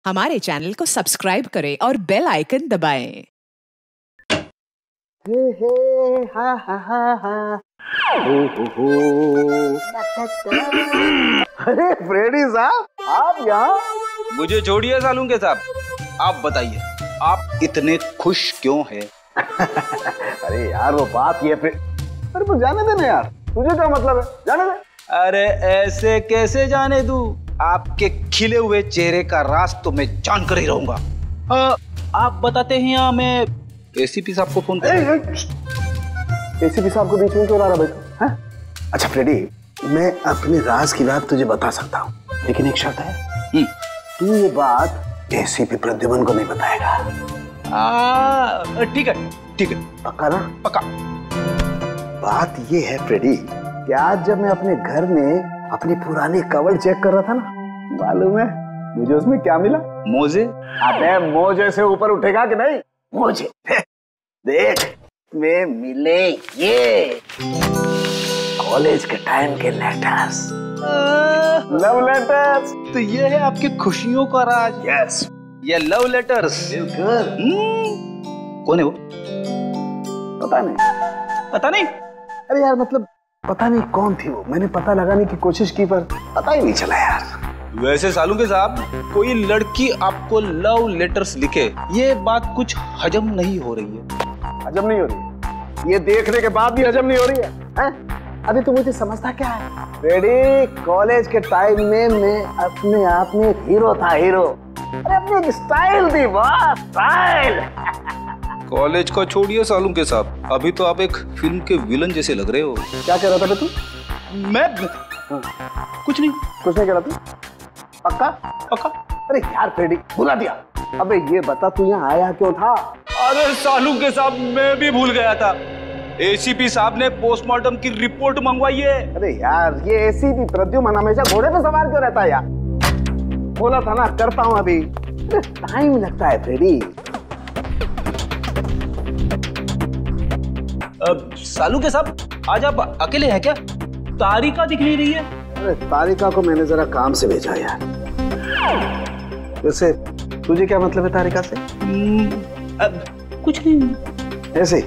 हमारे चैनल को सब्सक्राइब करें और बेल आइकन दबाएं। हा हा हा हा। अरे फ्रेडी साहब, आप यहाँ? मुझे छोड़िए सालूंके साहब, आप बताइए आप इतने खुश क्यों हैं? अरे यार वो बात ये अरे वो जाने दे ना यार, तुझे क्या मतलब है, जाने दे। अरे ऐसे कैसे जाने दूं? आपके खिले हुए चेहरे का राज तो मैं जानकर ही रहूंगा। आप बताते हैं या मैं एसीपी साहब को फोन करूं? एसीपी साहब को बीच में क्यों ला रहा भाई? अच्छा फ्रेडी, मैं अपने राज की बात तुझे बता सकता हूँ, लेकिन एक शर्त है, तू ये बात एसीपी प्रद्युमन को नहीं बताएगा। ठीक है ठीक है, पक्का ना? पक्का। बात ये है फ्रेडी कि आज जब मैं अपने घर में अपनी पुरानी कवर चेक कर रहा था ना, मालूम है मुझे उसमें क्या मिला? मोजे? अबे मोजे से ऊपर उठेगा कि नहीं? मोजे देख में मिले ये कॉलेज के टाइम के लेटर्स, लव लेटर्स। तो ये है आपकी खुशियों का राज? यस, ये लव लेटर्स। कौन है वो? पता नहीं। पता नहीं? अरे यार मतलब पता नहीं कौन थी वो, मैंने पता लगाने की कोशिश की पर पता ही नहीं चला यार। वैसे सालूंके साहब, कोई लड़की आपको लव लेटर्स लिखे, ये बात कुछ हजम नहीं हो रही है। हजम नहीं हो रही है? ये देखने के बाद भी हजम नहीं हो रही है? अभी तो मुझे समझता क्या है रेडी, कॉलेज के टाइम में मैं अपने आप में हीरो था, हीरो। अरे अपनी एक स्टाइल थी, वाह स्टाइल। कॉलेज को छोड़िए सालूंके साहब, अभी तो आप एक फिल्म के विलन जैसे लग रहे हो। क्या कह रहा था तू? मैं कुछ नहीं कह रहा था। पक्का? पक्का। अरे यार फ्रेडी, भुला दिया। अबे ये बता तू यहाँ आया क्यों था? अरे सालूंके साहब, मैं भी भूल गया था, एसीपी साहब ने पोस्टमार्टम की रिपोर्ट मंगवाई है। अरे यार ये एसीपी प्रद्युमन हमेशा घोड़े पे सवार क्यों रहता है यार? बोला था ना करता हूँ अभी, टाइम लगता है फ्रेडी। सालूंके साहब, आज आप अकेले हैं क्या? तारिका दिख नहीं रही है। अरे तारिका को मैंने जरा काम से भेजा यार। वैसे तुझे क्या मतलब है तारिका से? कुछ नहीं, ऐसे।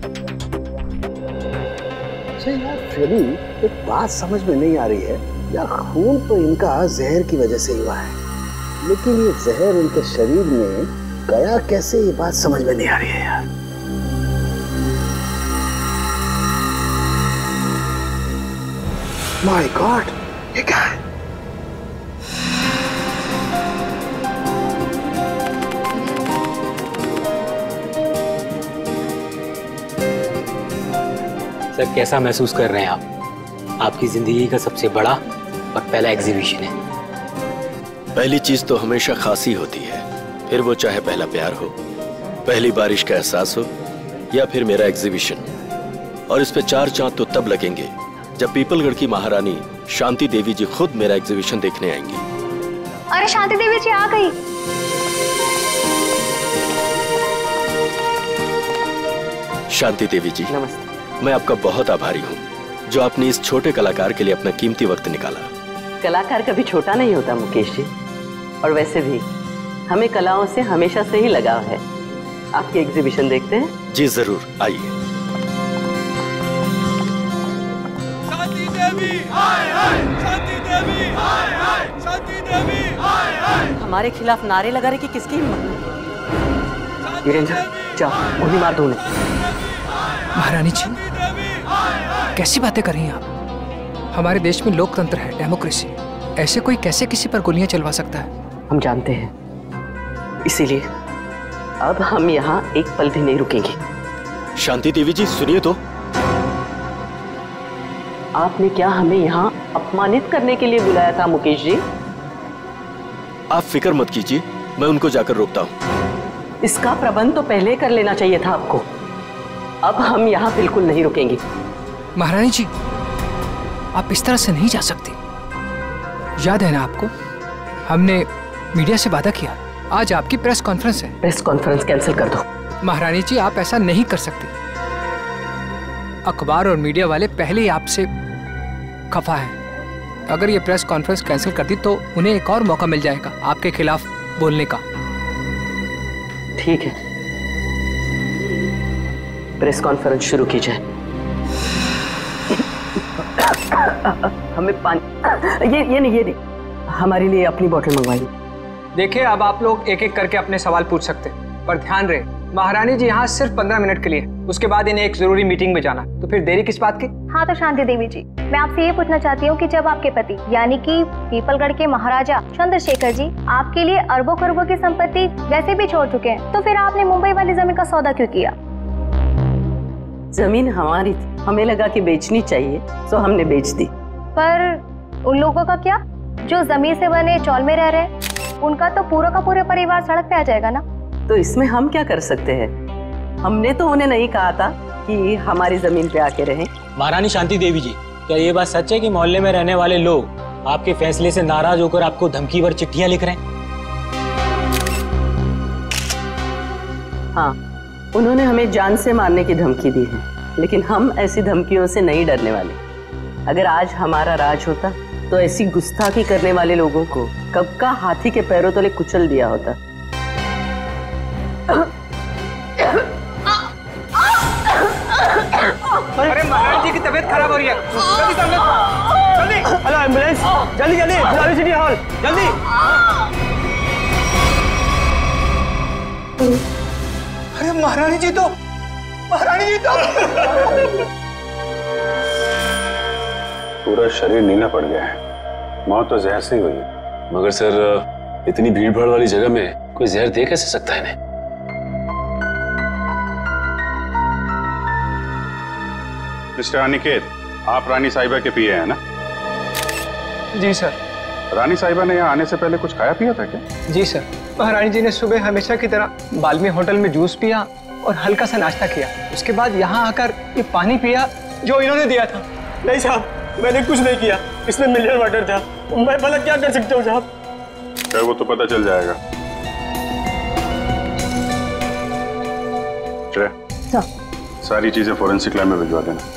अच्छा यार फ्रेडी, एक बात समझ में नहीं आ रही है यार, खून तो इनका जहर की वजह से हुआ है, लेकिन ये जहर इनके शरीर में गया कैसे, ये बात समझ में नहीं आ रही है यार। माय गॉड, ये क्या है? सर कैसा महसूस कर रहे हैं आप? आपकी जिंदगी का सबसे बड़ा और पहला एग्जीबिशन है। पहली चीज तो हमेशा खासी होती है, फिर वो चाहे पहला प्यार हो, पहली बारिश का एहसास हो, या फिर मेरा एग्जीबिशन। और इस पे 4 चांद तो तब लगेंगे जब पीपलगढ़ की महारानी शांति देवी जी खुद मेरा एग्जीबिशन देखने आएंगी। अरे शांति देवी जी आ गई। शांति देवी जी नमस्ते। मैं आपका बहुत आभारी हूँ जो आपने इस छोटे कलाकार के लिए अपना कीमती वक्त निकाला। कलाकार कभी छोटा नहीं होता मुकेश जी, और वैसे भी हमें कलाओं से हमेशा से ही लगाव है। आपकी एग्जीबिशन देखते हैं? जी जरूर, आइए। शांति देवी हाय हाय, शांति देवी हाय हाय, शांति देवी हाय हाय। हमारे खिलाफ नारे लगा रहे कि किसकी हिम्मत? वीरेंद्र जाओ, गोली मार दो उन्हें। महारानी जी, कैसी बातें कर रही हैं आप? हमारे देश में लोकतंत्र है, डेमोक्रेसी, ऐसे कोई कैसे किसी पर गोलियां चलवा सकता है? हम जानते हैं, इसीलिए अब हम यहाँ एक पल भी नहीं रुकेंगे। शांति देवी जी सुनिए तो। आपने क्या हमें यहाँ अपमानित करने के लिए बुलाया था मुकेश जी? आप फिक्र मत कीजिए, मैं उनको जाकर रोकता हूँ। इसका प्रबंध तो पहले कर लेना चाहिए था आपको। अब हम यहाँ बिल्कुल नहीं रुकेंगे। महारानी जी, आप इस तरह से नहीं जा सकती। याद है ना आपको, हमने मीडिया से वादा किया, आज आपकी प्रेस कॉन्फ्रेंस है। प्रेस कॉन्फ्रेंस कैंसिल कर दो। महारानी जी, आप ऐसा नहीं कर सकती। अखबार और मीडिया वाले पहले ही आपसे खफा हैं। अगर ये प्रेस कॉन्फ्रेंस कैंसिल कर दी तो उन्हें एक और मौका मिल जाएगा आपके खिलाफ बोलने का। ठीक है, प्रेस कॉन्फ्रेंस शुरू की जाए। हमें पानी ये नहीं, हमारे लिए अपनी बोतल मंगवाइए। देखिए, अब आप लोग एक एक करके अपने सवाल पूछ सकते हैं, पर ध्यान रहे महारानी जी यहाँ सिर्फ 15 मिनट के लिए, उसके बाद इन्हें एक जरूरी मीटिंग में जाना, तो फिर देरी किस बात की? हाँ तो शांति देवी जी, मैं आपसे ये पूछना चाहती हूँ कि जब आपके पति यानी कि पीपलगढ़ के महाराजा चंद्रशेखर जी आपके लिए अरबों खरबों की संपत्ति वैसे भी छोड़ चुके हैं, तो फिर आपने मुंबई वाली जमीन का सौदा क्यों किया? जमीन हमारी थी, हमें लगा कि बेचनी चाहिए, तो हमने बेच दी। पर उन लोगों का क्या जो जमीन से बने चौल में रह रहे, उनका तो पूरा का पूरा परिवार सड़क पे आ जाएगा ना। तो इसमें हम क्या कर सकते हैं? हमने तो उन्हें नहीं कहा था कि हमारी जमीन पे आके रहें। महारानी शांति देवी जी, क्या ये बात सच है कि मोहल्ले में रहने वाले लोग आपके फैसले से नाराज होकर आपको धमकी भर चिट्ठियां लिख रहे हैं? हाँ, उन्होंने हमें जान से मारने की धमकी दी है, लेकिन हम ऐसी धमकियों से नहीं डरने वाले। अगर आज हमारा राज होता तो ऐसी गुस्ताखी करने वाले लोगों को कब का हाथी के पैरों तले कुचल दिया होता। अरे महाराज जी की तबीयत खराब हो रही है, जल्दी हेलो एम्बुलेंस, जल्दी जल्दी गुलाबी सिटी हॉल, जल्दी। अरे महारानी जी तो पूरा शरीर नीला पड़ गया है, मौत तो जहर से ही हुई है। मगर सर, इतनी भीड़ भाड़ वाली जगह में कोई जहर दे कैसे सकता है इन्हें? मिस्टर अनिकेत, आप रानी साहिबा के पीए हैं ना? जी सर। रानी साहिबा ने यहाँ आने से पहले कुछ खाया पिया था क्या? जी सर, महारानी जी ने सुबह हमेशा की तरह बाल्मी होटल में जूस पिया और हल्का सा नाश्ता किया, उसके बाद यहाँ आकर ये पानी पिया जो इन्होंने दिया था। नहीं साहब, मैंने कुछ नहीं किया, इसमें मिनरल वाटर था, मैं भला क्या कर सकता हूँ साहब? क्या वो तो पता चल जाएगा। सारी चीजें फोरेंसिक लैब में भिजवा देना।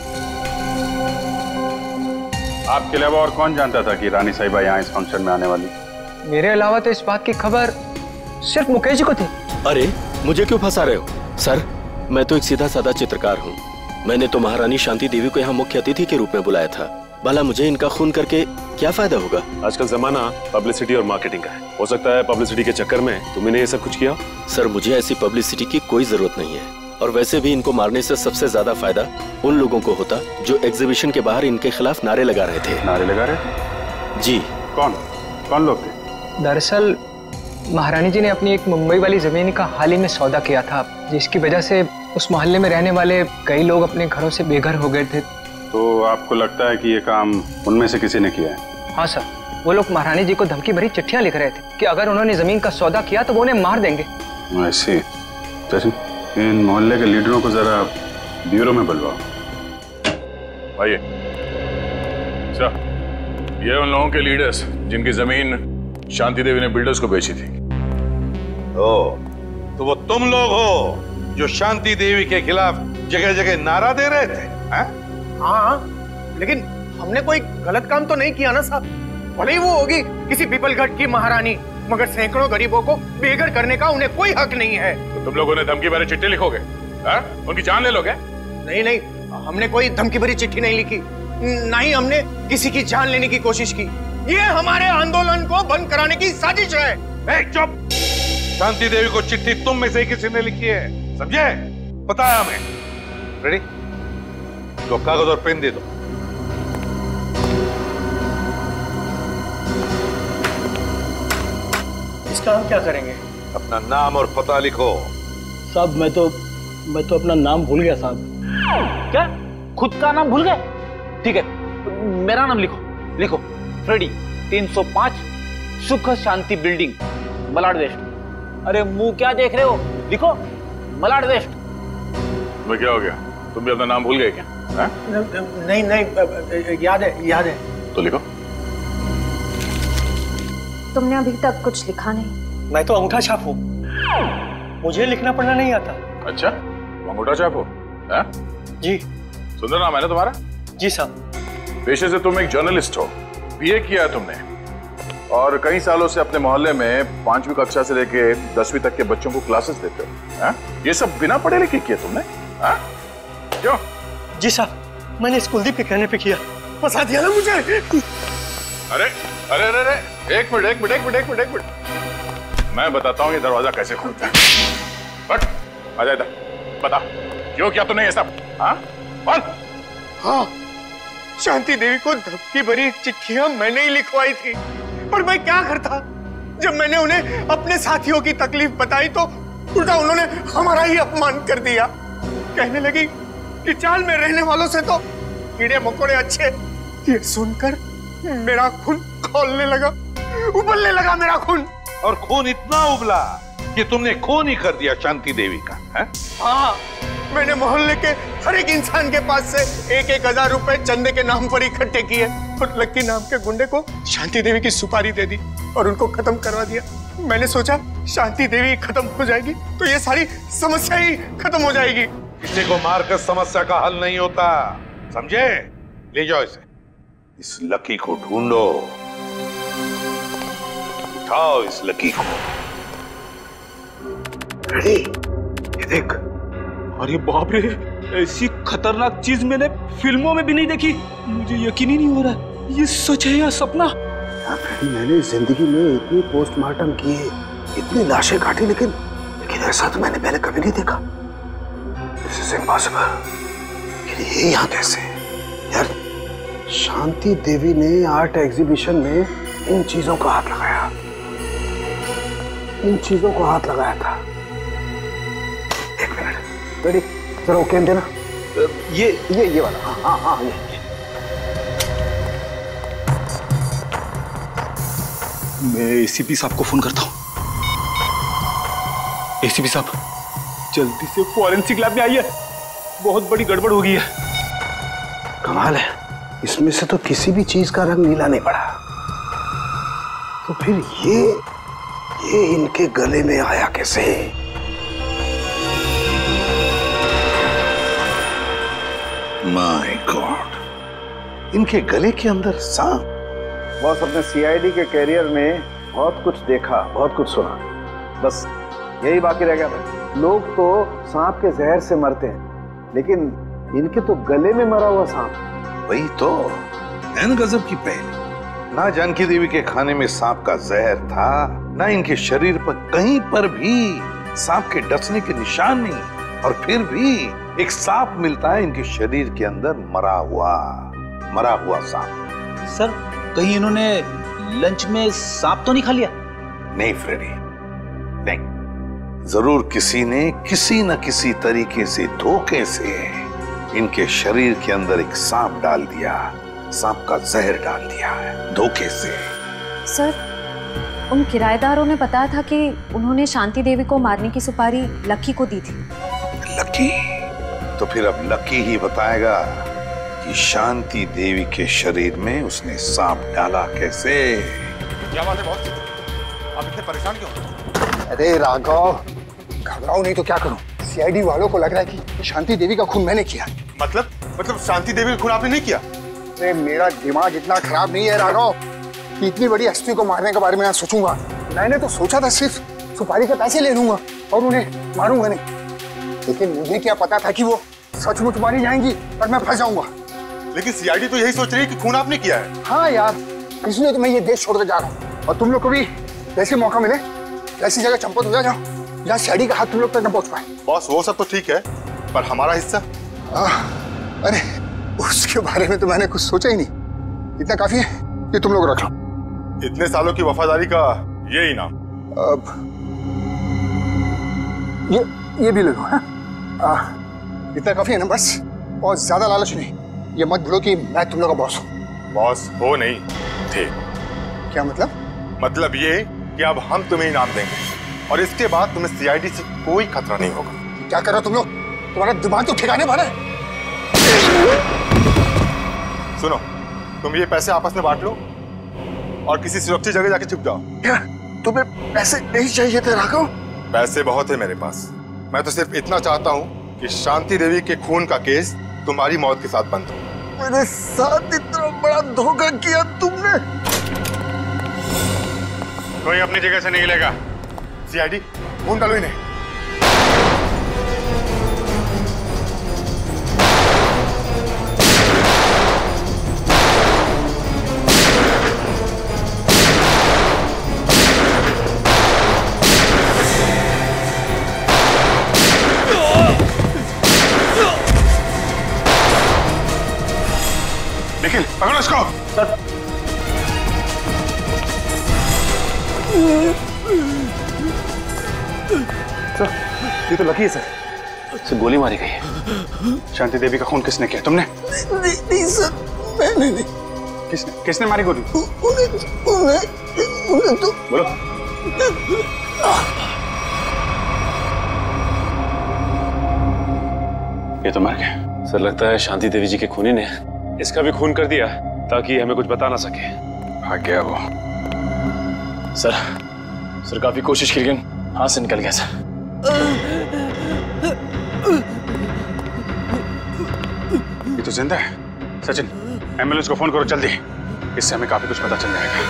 आपके अलावा और कौन जानता था कि रानी साहिबा यहाँ इस फंक्शन में आने वाली? मेरे अलावा तो इस बात की खबर सिर्फ मुकेश जी को थी। अरे, मुझे क्यों फंसा रहे हो? सर, मैं तो एक सीधा साधा चित्रकार हूँ। मैंने तो महारानी शांति देवी को यहाँ मुख्य अतिथि के रूप में बुलाया था। भला मुझे इनका खून करके क्या फायदा होगा? आजकल जमाना पब्लिसिटी और मार्केटिंग का है, हो सकता है पब्लिसिटी के चक्कर में तुमने ये सब कुछ किया। सर, मुझे ऐसी पब्लिसिटी की कोई जरूरत नहीं है, और वैसे भी इनको मारने से सबसे ज्यादा फायदा उन लोगों को होता जो एग्जीबिशन के बाहर इनके खिलाफ नारे लगा रहे थे। नारे लगा रहे थे? जी। कौन लोग थे? दरअसल महारानी जी ने अपनी एक मुंबई वाली जमीन का हाल ही में सौदा किया था, जिसकी वजह से उस मोहल्ले में रहने वाले कई लोग अपने घरों से बेघर हो गए थे। तो आपको लगता है कि ये काम उनमें से किसी ने किया है? हाँ सर, वो लोग महारानी जी को धमकी भरी चिट्ठियां लिख रहे थे कि अगर उन्होंने जमीन का सौदा किया तो वो उन्हें मार देंगे। ऐसे इन मोहल्ले के लीडरों को जरा ब्यूरो में बुलवाओ। आइए सर, ये उन लोगों के लीडर्स जिनकी जमीन शांति देवी ने बिल्डर्स को बेची थी। तो वो तुम लोग हो जो शांति देवी के खिलाफ जगह जगह नारा दे रहे थे? हाँ, लेकिन हमने कोई गलत काम तो नहीं किया ना साहब। भले ही वो होगी किसी पीपलगढ़ की महारानी, मगर सैकड़ों गरीबों को बेघर करने का उन्हें कोई हक नहीं है। तो तुम लोगों ने धमकी भरी चिट्ठी लिखोगे? उनकी जान ले लोगे? नहीं, हमने कोई धमकी भरी चिट्ठी नहीं लिखी, ना ही हमने किसी की जान लेने की कोशिश की। ये हमारे आंदोलन को बंद कराने की साजिश है। चुप! शांति देवी को चिट्ठी तुम में से किसी ने लिखी है, समझे? पता है हमें। रेडी? तो कागज और पेन दे दो। इसका हम क्या करेंगे? अपना नाम और पता लिखो। साहब, मैं तो अपना नाम भूल गया साहब। क्या? खुद का नाम भूल गए? ठीक है, मेरा नाम लिखो। फ्रेडी, 305 सुख शांति बिल्डिंग, मलाड वेस्ट। अरे मुंह क्या देख रहे हो? लिखो मलाड वेस्ट। तुम्हें क्या हो गया? तुम भी अपना नाम भूल गए क्या? नहीं, याद है। तो लिखो। तुमने अभी तक कुछ लिखा नहीं। मैं तो अंगूठा छाप हूँ, मुझे लिखना पढ़ना नहीं आता। अच्छा, अंगूठा छाप हो? जी। सुंदर नाम है ना तुम्हारा? जी साहब। पेशे से तुम एक जर्नलिस्ट हो, बीए किया है तुमने, और कई सालों से अपने मोहल्ले में 5वीं कक्षा से लेके 10वीं तक के बच्चों को क्लासेस देते हो। हैं? ये सब बिना पढ़े लिखे किया तुमने? हैं? क्यों? जी साहब, मैंने इस कुलदीप के कहने पे किया। फंसा दिया ना मुझे। अरे अरे अरे अरे, एक मिनट। मैं बताता हूँ ये दरवाजा कैसे खुलता है। हट, आजा इधर, बता क्यों किया तूने ये सब? हाँ बोल। हाँ, शांति देवी को धमकी भरी चिट्ठियां मैंने ही लिखवाई थी, पर मैं क्या करता? जब मैंने उन्हें अपने साथियों की तकलीफ बताई तो उल्टा उन्होंने हमारा ही अपमान कर दिया। कहने लगी कि चाल में रहने वालों से तो कीड़े मकोड़े अच्छे। ये सुनकर मेरा खून खौलने लगा, उबलने लगा मेरा खून। और खून इतना उबला कि तुमने खून ही कर दिया शांति देवी का? है? हाँ, मैंने मोहल्ले के हर एक इंसान के पास से 1,000 रुपए चंदे के नाम पर इकट्ठे किए और लक्की नाम के गुंडे को शांति देवी की सुपारी दे दी और उनको खत्म करवा दिया। मैंने सोचा शांति देवी खत्म हो जाएगी तो ये सारी समस्या ही खत्म हो जाएगी। किसी को मारकर समस्या का हल नहीं होता, समझे? ले जाओ इसे, इस लकी को ढूंढो, उठाओ इस लकी को। रेडी, ये देख। अरे बाप रे, ऐसी खतरनाक चीज मैंने फिल्मों में भी नहीं देखी। मुझे यकीन ही नहीं हो रहा ये सच है या सपना। मैंने जिंदगी में इतनी पोस्टमार्टम किए, इतनी लाशें काटी, लेकिन ऐसा तो मैंने पहले कभी नहीं देखा। This is impossible। ये यहाँ कैसे? यार, शांति देवी ने आर्ट एग्जीबिशन में इन चीजों को हाथ लगाया, इन चीजों को हाथ लगाया था। एक मिनट, रेडी, जरा वो कैम देना। ये वाला। हाँ, ये। मैं एसीपी साहब को फोन करता हूँ। एसीपी साहब, जल्दी से फॉरेंसिक लैब में आइए, बहुत बड़ी गड़बड़ हो गई है। कमाल है, इसमें से तो किसी भी चीज का रंग नीला नहीं पड़ा। तो फिर ये इनके गले में आया कैसे? माय गॉड, इनके गले के अंदर सांप। बॉस, अपने सीआईडी के कैरियर में बहुत कुछ देखा, बहुत कुछ सुना, बस यही बाकी रह गया था। लोग तो सांप के जहर से मरते हैं, लेकिन इनके तो गले में मरा हुआ सांप। वही तो नैन गजब की पहली। ना जानकी देवी के खाने में सांप का जहर था, ना इनके शरीर पर कहीं पर भी सांप के डसने के निशान नहीं, और फिर भी एक सांप मिलता है इनके शरीर के अंदर, मरा हुआ सांप। सर, कहीं इन्होंने लंच में सांप तो नहीं खा लिया? नहीं फ्रेडी, नहीं। जरूर किसी ने किसी न किसी तरीके से, धोखे से इनके शरीर के अंदर एक सांप डाल दिया, सांप का जहर डाल दिया है, धोखे से। सर, उन किराएदारों ने बताया था कि उन्होंने शांति देवी को मारने की सुपारी लक्की को दी थी। लक्की? तो फिर अब लक्की ही बताएगा कि शांति देवी के शरीर में उसने सांप डाला कैसे। क्या बात है बॉस, आप इतने परेशान क्यों? अरे राघव, घबराओ नहीं तो क्या करूं? सीआईडी वालों को लग रहा है कि शांति देवी का खून मैंने किया। मतलब शांति देवी का खून आपने नहीं किया? अरे मेरा दिमाग इतना खराब नहीं है राघव कि इतनी बड़ी हस्ती को मारने के बारे में सोचूंगा। मैंने तो सोचा था सिर्फ सुपारी के पैसे ले लूंगा और उन्हें मारूंगा नहीं, लेकिन मुझे क्या पता था कि वो सचमुच मारी जाएंगी और मैं फंस जाऊंगा। लेकिन सीआईडी तो यही सोच रही है कि खून आपने किया है। हाँ यार, इसलिए तो मैं ये देश छोड़कर जा रहा हूँ, और तुम लोग को भी जैसे मौका मिले ऐसी जगह चंपत हो जाओ जहाँ सीआईडी का हाथ तुम लोग तक न पहुंच पाए। बॉस, वो सब तो ठीक है, पर हमारा हिस्सा? अरे उसके बारे में तो मैंने कुछ सोचा ही नहीं। इतना काफी है, ये तुम लोग रख लो। इतने सालों की वफादारी का ये इनाम। ये भी ले लो। इतना काफी है ना, बस। और ज्यादा लालच नहीं। ये मत भूलो कि मैं तुम लोग का बॉस हूँ। बॉस हो नहीं थे। क्या मतलब? मतलब ये कि अब हम तुम्हें इनाम देंगे और इसके बाद तुम्हें सीआईडी से कोई खतरा नहीं होगा। क्या कर रहे हो तुम लोग? तुम्हारा दिमाग तो ठिकाने पर है। सुनो, तुम ये पैसे आपस में बांट लो और किसी सुरक्षित जगह जाके छुप जाओ। क्या तुम्हें पैसे नहीं चाहिए थे राघव? पैसे बहुत है मेरे पास। मैं तो सिर्फ इतना चाहता हूँ कि शांति देवी के खून का केस तुम्हारी मौत के साथ बंद हो। मेरे साथ इतना बड़ा धोखा किया तुमने। कोई अपनी जगह से नहीं लेगा। सीआईडी फोन डालो इन्हें। निखिल पकड़ो इसको। सर ये तो लकी है सर। उसे गोली मारी गई है। शांति देवी का खून किसने किया? तुमने? नहीं सर, मैंने नहीं। किसने मारी गोली? उन्हें तो बोलो। ये तो मर गया। सर लगता है शांति देवी जी के खूनी ने इसका भी खून कर दिया ताकि हमें कुछ बता ना सके। भाग गया वो। सर काफी कोशिश की लेकिन हाथ से निकल गया सर। ये तो जिंदा है। सचिन एम्बुलेंस को फोन करो जल्दी, इससे हमें काफी कुछ पता चल जाएगा।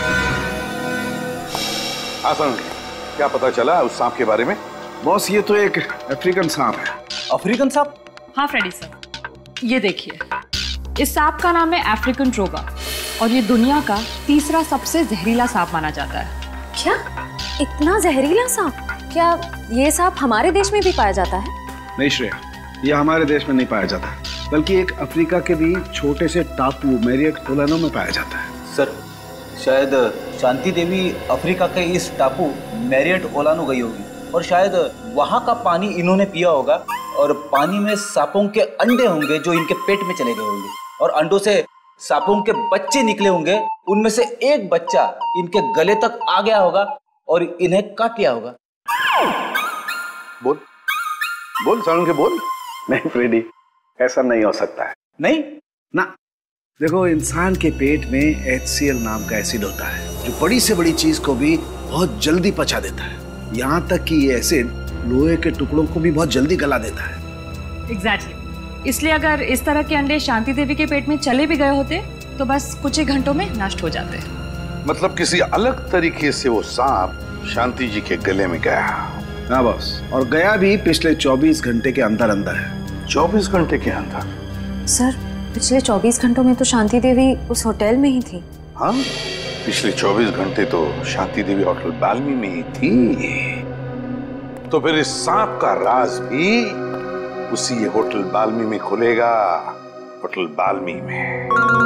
हाँ सर, क्या पता चला उस सांप के बारे में? बॉस ये तो एक अफ्रीकन सांप है। अफ्रीकन सांप? हाँ फ्रेडी सर, ये देखिए, इस सांप का नाम है अफ्रीकन ट्रोगा और ये दुनिया का तीसरा सबसे जहरीला सांप माना जाता है। क्या? इतना जहरीला सांप? क्या ये सांप हमारे देश में भी पाया जाता है? नहीं श्रेया, यह हमारे देश में नहीं पाया जाता, बल्कि एक अफ्रीका के भी छोटे से टापू मैरियट ओलानो में पाया जाता है। सर शायद शांति देवी अफ्रीका के इस टापू मैरियट ओलानो गई होगी और शायद वहाँ का पानी इन्होंने पिया होगा और पानी में सांपों के अंडे होंगे जो इनके पेट में चले गए होंगे और अंडों से सांपों के बच्चे निकले होंगे। उनमें से एक बच्चा इनके गले तक आ गया होगा और इन्हें काट लिया होगा। बोल बोल सारुण के बोल। नहीं फ्रेडी, ऐसा नहीं हो सकता है। नहीं ना, देखो इंसान के पेट में HCl नाम का एसिड होता है जो बड़ी से बड़ी चीज को भी बहुत जल्दी पचा देता है। यहाँ तक कि ये एसिड लोहे के टुकड़ों को भी बहुत जल्दी गला देता है। एग्जैक्टली। इसलिए अगर इस तरह के अंडे शांति देवी के पेट में चले भी गए होते तो बस कुछ ही घंटों में नष्ट हो जाते। मतलब किसी अलग तरीके से वो सांप शांति जी के गले में गया। हाँ बॉस, और गया भी पिछले 24 घंटे के अंदर अंदर है। 24 घंटे के अंदर? सर पिछले 24 घंटों में तो शांति देवी उस होटल में ही थी। हाँ, पिछले 24 घंटे तो शांति देवी होटल बाल्मी में ही थी। तो फिर इस सांप का राज भी उसी ये होटल बाल्मी में खुलेगा। होटल बाल्मी में।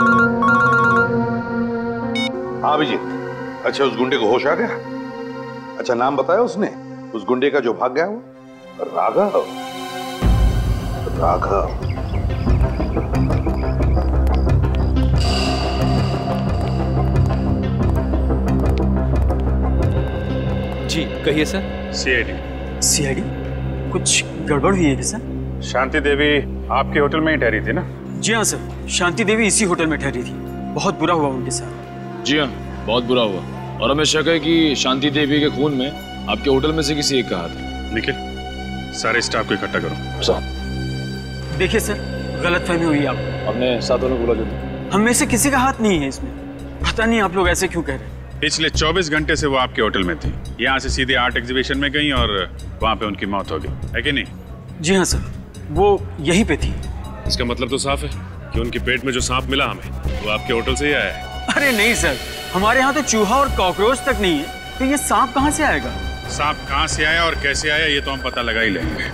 हाँ अभिजीत, अच्छा उस गुंडे को होश आ गया? अच्छा नाम बताया उसने उस गुंडे का जो भाग गया वो? राघव। राघव। जी कहिए सर। सीआईडी कुछ गड़बड़ हुई है क्या सर? शांति देवी आपके होटल में ही ठहरी थी ना? जी हाँ सर, शांति देवी इसी होटल में ठहरी थी। बहुत बुरा हुआ उनके साथ। जी हाँ, बहुत बुरा हुआ और हमें शक है कि शांति देवी के खून में आपके होटल में से किसी एक का हाथ है। निखिल, सारे स्टाफ को इकट्ठा करो। देखिए सर, गलतफहमी हुई आप। अपने साथों ने बोला जो हम में से किसी का हाथ नहीं है इसमें। पता नहीं आप लोग ऐसे क्यों कह रहे हैं। पिछले 24 घंटे से वो आपके होटल में थी। यहाँ से सीधे आर्ट एग्जीबिशन में गई और वहाँ पे उनकी मौत हो गई, है कि नहीं? जी हाँ सर, वो यहीं पे थी। इसका मतलब तो साफ है कि उनके पेट में जो सांप मिला हमें वो आपके होटल से ही आया है। अरे नहीं सर, हमारे यहाँ तो चूहा और कॉकरोच तक नहीं है, तो ये सांप कहाँ से आएगा? सांप कहाँ से आया और कैसे आया ये तो हम पता लगा ही लेंगे।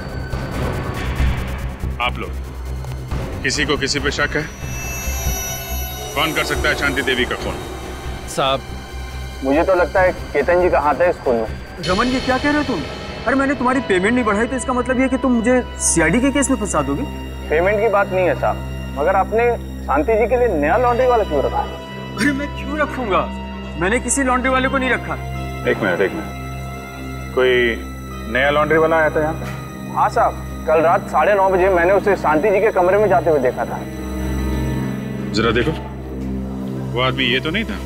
आप लोग किसी को किसी पे शक है? कौन कर सकता है शांति देवी का खून? साहब मुझे तो लगता है केतन जी का हाथ है इस खून में। रमन ये क्या कह रहे हो तुम? अरे मैंने तुम्हारी पेमेंट नहीं बढ़ाई तो इसका मतलब ये कि तुम मुझे सीआईडी के केस में फंसा दोगे? पेमेंट की बात नहीं है साहब, मगर आपने शांति जी के लिए नया लॉन्ड्री वाला क्यों रखा? अरे मैं क्यों रखूंगा? मैंने किसी लॉन्ड्री वाले को नहीं रखा। एक मिनट, कोई नया लॉन्ड्री वाला आया था यहाँ पे? हाँ साहब, कल रात 9:30 बजे मैंने उसे शांति जी के कमरे में जाते हुए देखा था। जरा देखो, वो आदमी ये तो नहीं था?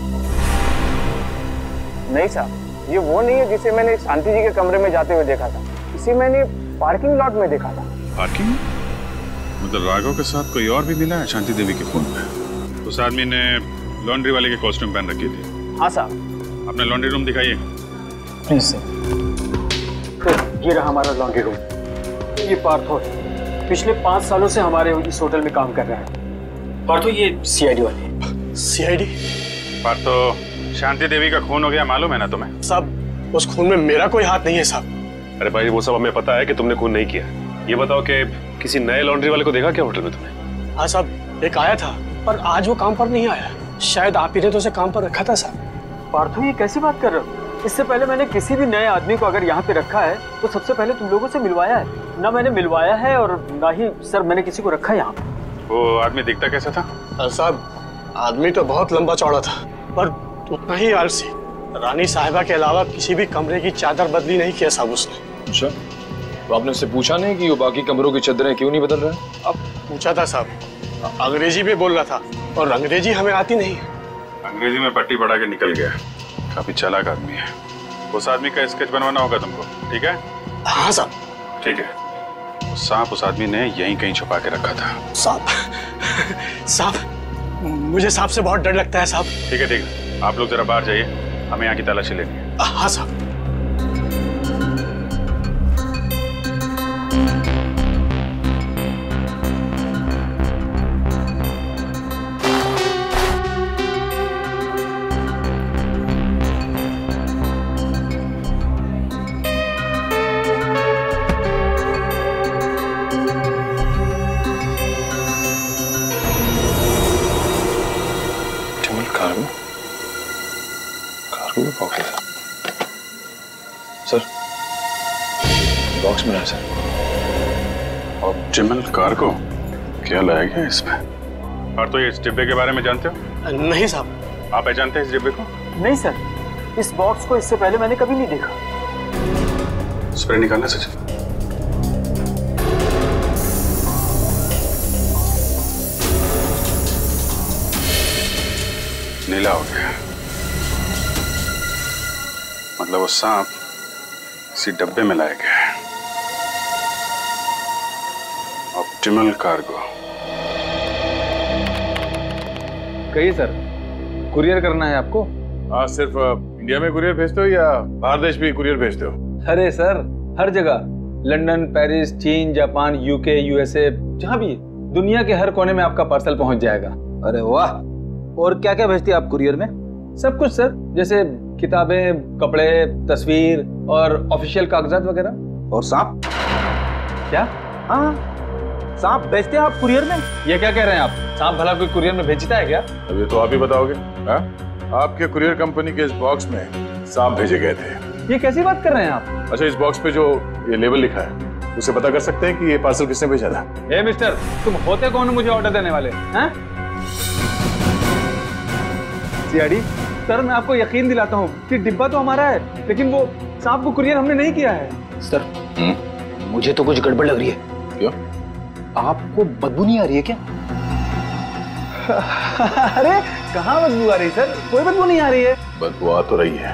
नहीं साहब, ये वो नहीं है जिसे मैंने शांति जी के कमरे में जाते हुए देखा था। इसे मैंने पार्किंग लॉट में देखा था। पार्किंग? मतलब राघव के साथ कोई और भी मिला है शांति देवी के खून में? उस आदमी ने लॉन्ड्री वाले के कॉस्ट्यूम पहन रखी थी। हाँ साहब। अपना लॉन्ड्री रूम दिखाइए। Please sir. ये रहा हमारा लॉन्ड्री रूम। ये पार्थो है, पिछले 5 सालों से हमारे इस होटल में काम कर रहा है। पार्थो ये सीआईडी वाले। सीआईडी? पार्थो, शांति देवी का खून हो गया मालूम है ना तुम्हें? साहब उस खून में मेरा कोई हाथ नहीं है साहब। अरे भाई वो सब हमें पता है कि तुमने खून नहीं किया। ये बताओ कि किसी नए लॉन्ड्री वाले को देखा क्या होटल में तुमने? हाँ साहब, एक आया था पर आज वो काम पर नहीं आया। शायद आप ही ने तो उसे काम पर रखा था साहब। पार्थो ये कैसी बात कर रहे हो? इससे पहले मैंने किसी भी नए आदमी को अगर यहाँ पे रखा है तो सबसे पहले तुम लोगों से मिलवाया है। ना मैंने मिलवाया है और ना ही सर मैंने किसी को रखा है यहाँ पे। वो आदमी दिखता कैसा था? साहब आदमी तो बहुत लंबा चौड़ा था पर उतना ही आलसी। रानी साहिबा के अलावा किसी भी कमरे की चादर बदली नहीं किया साहब उसने। अच्छा, तो आपने उससे पूछा नहीं कि वो बाकी कमरों की चादरें क्यों नहीं बदल रहा है? अब पूछा था साहब, अंग्रेजी में बोल रहा था और अंग्रेजी हमें आती नहीं। अंग्रेजी में पट्टी पढ़ा के निकल गया। काफी चालाक आदमी है। उस आदमी का स्केच बनवाना होगा तुमको, ठीक है? हाँ साहब। ठीक है। सांप उस आदमी ने यहीं कहीं छुपा के रखा था। साहब मुझे सांप से बहुत डर लगता है साहब। ठीक है ठीक है, आप लोग जरा बाहर जाइए, हमें यहाँ की तलाशी लेनी है। हाँ साहब। सर बॉक्स मिला सर। ऑप्टिमल कार्गो क्या लाया गया इसमें? और तो ये इस डिब्बे के बारे में जानते हो? नहीं साहब। आप जानते हैं इस डिब्बे को? नहीं सर, इस बॉक्स को इससे पहले मैंने कभी नहीं देखा। स्प्रे निकालना सचिन। नीला हो गया, मतलब वो सांप इसी डब्बे में लाया गया है। Optimal cargo. कहिए सर, कुरियर करना है आपको? हाँ, सिर्फ इंडिया में कुरियर भेजते हो या बाहर देश भी कुरियर भेजते हो? अरे सर, हर जगह, लंदन, पेरिस, चीन, जापान, यूके, यूएसए, जहाँ भी, दुनिया के हर कोने में आपका पार्सल पहुंच जाएगा। अरे वाह! और क्या क्या भेजती है आप कुरियर में? सब कुछ सर, जैसे किताबें, कपड़े, तस्वीर और ऑफिशियल कागजात वगैरह। और सांप? क्या? हाँ, सांप भेजते हैं आप कुरियर में? ये क्या कह रहे हैं आप? सांप भला कोई कुरियर में भेजता है क्या? अब ये तो आप ही बताओगे। हाँ? आपके कुरियर कंपनी के इस बॉक्स में सांप भेजे गए थे। ये कैसी बात कर रहे हैं आप? अच्छा, इस बॉक्स पे जो ये लेबल लिखा है उसे पता कर सकते हैं कि ये पार्सल किसने भेजा था? ए मिस्टर, तुम होते कौन हो मुझे ऑर्डर देने वाले? हैं? सीआईडी सर, मैं आपको यकीन दिलाता हूँ कि डिब्बा तो हमारा है, लेकिन वो सांप को कुरियर हमने नहीं किया है। सर, मुझे तो कुछ गड़बड़ लग रही है। क्यों? आपको बदबू नहीं आ रही है क्या? अरे कहाँ बदबू आ रही सर? कोई बदबू नहीं आ रही है। बदबू आ तो रही है।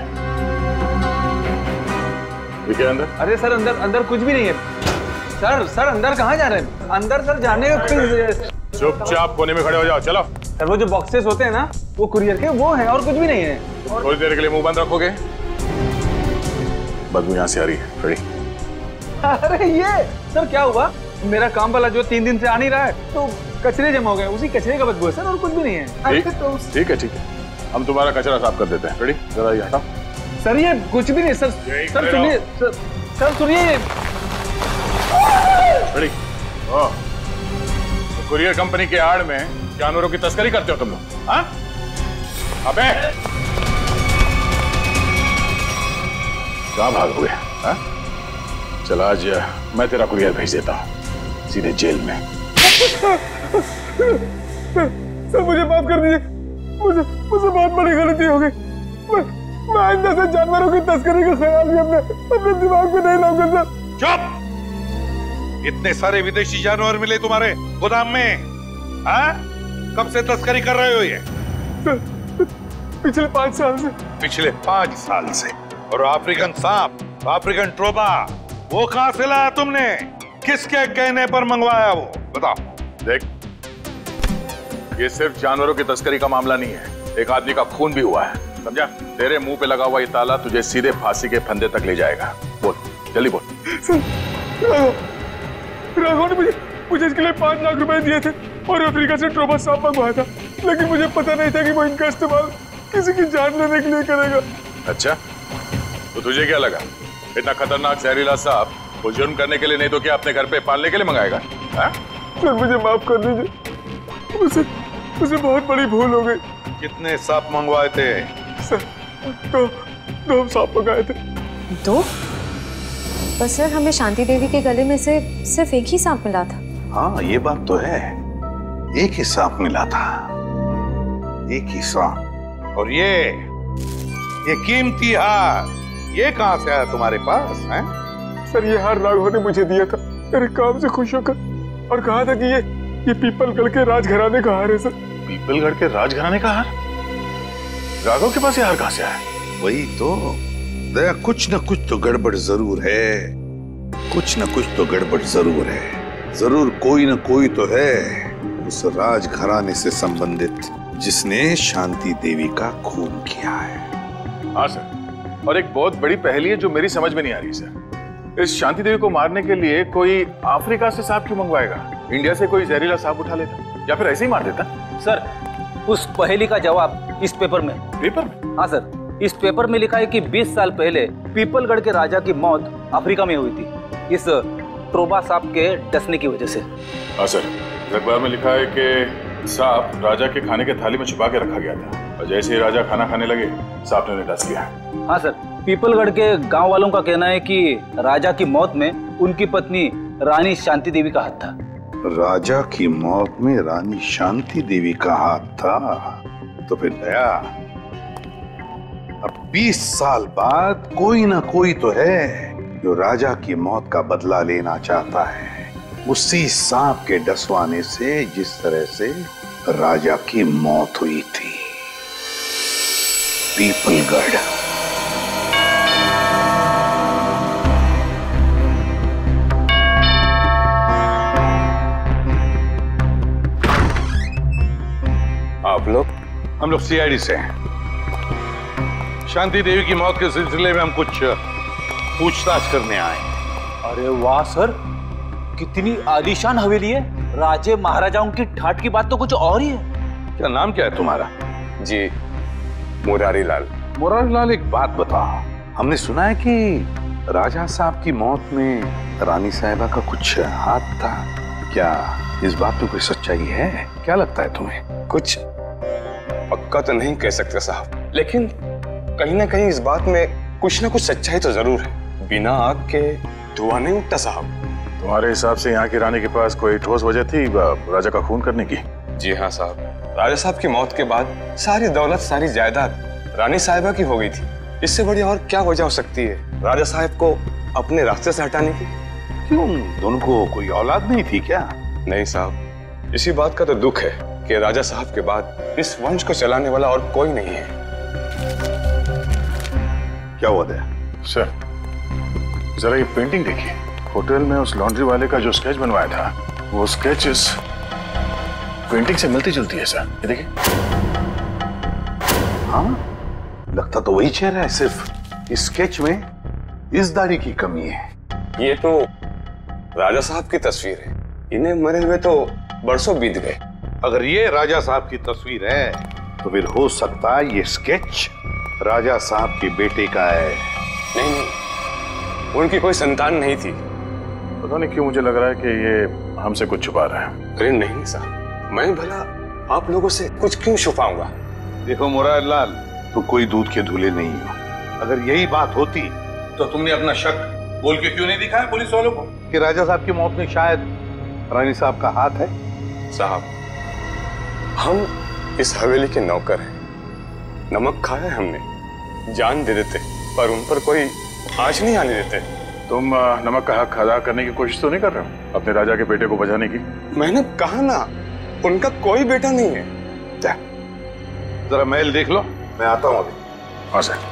ये क्या अंदर? अरे सर, अंदर अंदर कुछ भी नहीं है। सर अंदर कहाँ जा रहे हैं? अंदर सर जाने का। चुपचाप कोने में खड़े हो जाओ, चलो। सर वो जो बॉक्सेस होते हैं ना, वो कुरियर के वो हैं और कुछ भी नहीं है। थोड़ी देर के लिए मुंह बंद रखोगे? बदबू यहाँ से आ रही है। रेडी? अरे ये सर क्या हुआ? मेरा काम वाला जो 3 दिन से आ नहीं रहा है, तो कचरे जमा हो गए, उसी कचरे का बदबू है सर, और कुछ भी नहीं है। ठीक है, हम तुम्हारा कचरा साफ कर देते हैं। रेडी? जरा ये हटाओ। सर ये कुछ भी नहीं सर। सर सुनिए, सर सुनिए। रेडी? कुरियर कंपनी के आड़ में जानवरों की तस्करी करते हो तुम लोग? हाँ? अबे कहाँ भागोगे? हाँ? चल आज मैं तेरा कुरियर भेज देता हूँ सीधे जेल में। सर मुझे माफ कर दीजिए, मुझे बहुत बड़ी गलती हो गई। मैं आइंदा से जानवरों की तस्करी का ख्याल भी अपने दिमाग में नहीं लाऊंगा सर। चुप! इतने सारे विदेशी जानवर मिले तुम्हारे गोदाम में? हाँ? कब से तस्करी कर रहे हो ये? पिछले 5 साल से। पिछले 5 साल से? और अफ्रीकन सांप, अफ्रीकन ट्रोबा, वो कहां से लाया तुमने? किसके कहने पर मंगवाया वो? बताओ। देख, ये सिर्फ जानवरों की तस्करी का मामला नहीं है, एक आदमी का खून भी हुआ है। समझा? तेरे मुंह पे लगा हुआ ये ताला तुझे सीधे फांसी के फंदे तक ले जाएगा। बोल, जल्दी बोल। राघव ने मुझे इसके लिए 5 लाख रुपए दिए थे और अफ्रीका से ट्रोबा सांप मंगवाया था, लेकिन मुझे पता नहीं था कि वो इनका इस्तेमाल किसी की जान लेने के लिए करेगा। अच्छा, तो तुझे क्या लगा इतना खतरनाक जहरीला सांप वो जुर्म करने के लिए नहीं तो क्या अपने घर पे पालने के लिए मंगाएगा? सर मुझे माफ कर दीजिए, मुझे बहुत बड़ी भूल हो गई। कितने सांप मंगवाए थे? सर 2 सांप मंगाए थे। 2? पर सर हमें शांति देवी के गले में से सिर्फ एक ही सांप मिला था। हाँ ये बात तो है, एक ही सांप मिला था, एक ही सांप। और ये कीमती हार ये कहां से आया तुम्हारे पास है? सर ये हार राघव ने मुझे दिया था मेरे काम से खुश होकर, और कहा था कि ये पीपलगढ़ के राजघराने का हार है। सर पीपलगढ़ के राजघराने का हार? राघव के पास ये हार कहां से आया? वही तो दया, कुछ न कुछ तो गड़बड़ जरूर है, कुछ न कुछ तो गड़बड़ जरूर है। जरूर कोई न कोई तो है उस राजघराने से संबंधित जिसने शांति देवी का खून किया है। हाँ सर, और एक बहुत बड़ी पहेली है जो मेरी समझ में नहीं आ रही सर। इस शांति देवी को मारने के लिए कोई अफ्रीका से सांप क्यों मंगवाएगा? इंडिया से कोई जहरीला सांप उठा लेता या फिर ऐसे ही मार देता। सर उस पहेली का जवाब इस पेपर में। पेपर में? हाँ सर, इस पेपर में लिखा है कि 20 साल पहले पीपलगढ़ के राजा की मौत अफ्रीका में हुई थी इस ट्रोबा सांप के डसने की वजह से। हाँ सर, अखबार में लिखा है कि सांप राजा के खाने के थाली में छुपा के रखा गया था और जैसे ही राजा खाना खाने लगे सांप ने उन्हें डस लिया। हाँ सर, पीपलगढ़ के गांव वालों का कहना है कि राजा की मौत में उनकी पत्नी रानी शांति देवी का हाथ था। राजा की मौत में रानी शांति देवी का हाथ था? तो फिर दया, अब 20 साल बाद कोई ना कोई तो है जो राजा की मौत का बदला लेना चाहता है उसी सांप के डसवाने से जिस तरह से राजा की मौत हुई थी। पीपलगढ़। आप लोग? हम लोग सीआईडी से हैं। शांति देवी की मौत के सिलसिले में हम कुछ पूछताछ करने आए। अरे वाह सर, कितनी आलीशान हवेली है। राजे महाराजाओं की ठाठ की बात तो कुछ और ही है। क्या नाम क्या है तुम्हारा? जी मुरारी लाल। मुरारी लाल, एक बात बताओ, हमने सुना है कि राजा साहब की मौत में रानी साहिबा का कुछ हाथ था, क्या इस बात में कोई सच्चाई है? क्या लगता है तुम्हें? कुछ पक्का तो नहीं कह सकते साहब, लेकिन कहीं ना कहीं इस बात में कुछ ना कुछ सच्चाई तो जरूर है। बिना आग के धुआं नहीं उठता साहब। तुम्हारे हिसाब से यहाँ की रानी के पास कोई ठोस वजह थी राजा का खून करने की? जी हाँ साहब, राजा साहब की मौत के बाद सारी दौलत सारी जायदाद रानी साहिबा की हो गई थी। इससे बड़ी और क्या वजह हो सकती है राजा साहब को अपने रास्ते से हटाने की? क्यों, दोनों को कोई औलाद नहीं थी क्या? नहीं साहब, इसी बात का तो दुख है कि राजा साहब के बाद इस वंश को चलाने वाला और कोई नहीं है। क्या हुआ था? सर जरा ये पेंटिंग देखिए, होटल में उस लॉन्ड्री वाले का जो स्केच बनवाया था वो स्केच इस पेंटिंग से मिलती जुलती है सर। ये देखिए। हाँ, लगता तो वही चेहरा है, सिर्फ इस स्केच में इस दाढ़ी की कमी है। ये तो राजा साहब की तस्वीर है, इन्हें मरे हुए तो बरसों बीत गए। अगर ये राजा साहब की तस्वीर है तो फिर हो सकता है ये स्केच राजा साहब के बेटे का है। नहीं, उनकी कोई संतान नहीं थी। पता नहीं क्यों मुझे लग रहा है कि ये हमसे कुछ छुपा रहा है। अरे नहीं साहब, मैं भला आप लोगों से कुछ क्यों छुपाऊंगा? देखो मुरारी लाल, तुम कोई दूध के धुले नहीं हो। अगर यही बात होती तो तुमने अपना शक बोल के क्यों नहीं दिखाया पुलिस वालों को कि राजा साहब की मौत में शायद रानी साहब का हाथ है? साहब, हम इस हवेली के नौकर हैं। नमक खाया है हमने, जान दे देते पर उन पर कोई आँच नहीं आने देते। तुम नमक का हक अदा करने की कोशिश तो नहीं कर रहे हो अपने राजा के बेटे को बचाने की? मैंने कहा ना, उनका कोई बेटा नहीं है। जरा मेल देख लो, मैं आता हूं अभी। हाँ सर।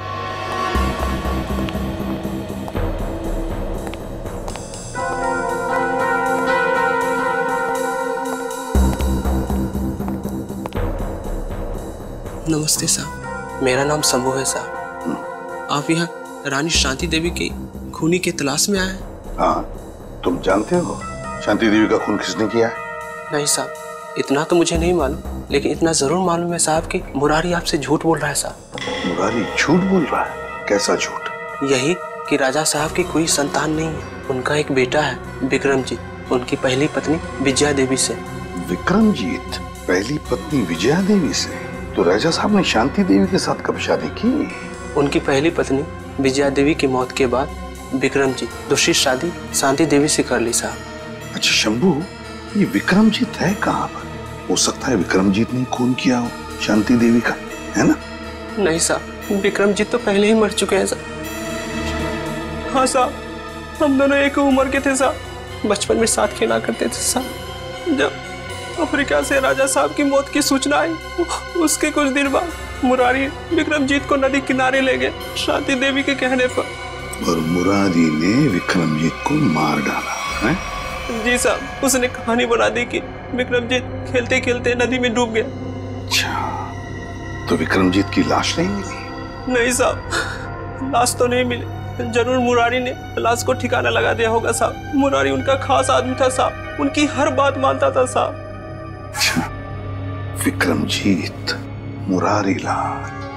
नमस्ते साहब। मेरा नाम शंभू है साहब। आप यहाँ रानी शांति देवी की खूनी की तलाश में आए हैं? हाँ, तुम जानते हो शांति देवी का खून किसने किया है? नहीं साहब, इतना तो मुझे नहीं मालूम, लेकिन इतना जरूर मालूम है साहब कि मुरारी आपसे झूठ बोल रहा है साहब। मुरारी झूठ बोल रहा है? कैसा झूठ? यही कि राजा साहब की कोई संतान नहीं है। उनका एक बेटा है विक्रमजीत, उनकी पहली पत्नी विजया देवी से। विक्रमजीत पहली पत्नी विजया देवी से? तो राजा साहब ने शांति देवी के साथ कब शादी की? उनकी पहली पत्नी विजया देवी की मौत के बाद विक्रमजीत दूसरी शादी शांति देवी से कर ली साहब। अच्छा शंभू, ये विक्रमजीत है कहाँ पर? हो सकता है विक्रमजीत ने खून किया हो शांति देवी का, है ना? नहीं साहब, विक्रमजीत तो पहले ही मर चुके हैं साहब। हाँ साहब, हम दोनों एक उम्र के थे साहब, बचपन में साथ खेला करते थे साहब। जब अफ्रीका से राजा साहब की मौत की सूचना आई, उसके कुछ दिन बाद मुरारी विक्रमजीत को नदी किनारे ले गए शांति देवी के कहने पर। और मुरारी ने विक्रमजीत को मार डाला है? जी साहब, उसने कहानी बना दी कि विक्रमजीत खेलते खेलते नदी में डूब गया। अच्छा, तो विक्रमजीत की लाश नहीं मिली? नहीं साहब, लाश तो नहीं मिली। जरूर मुरारी ने लाश को ठिकाना लगा दिया होगा साहब। मुरारी उनका खास आदमी था साहब, उनकी हर बात मानता था साहब। अच्छा, विक्रमजीत, मुरारी लाल,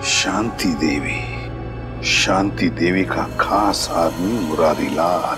शांति देवी का खास आदमी मुरारी लाल।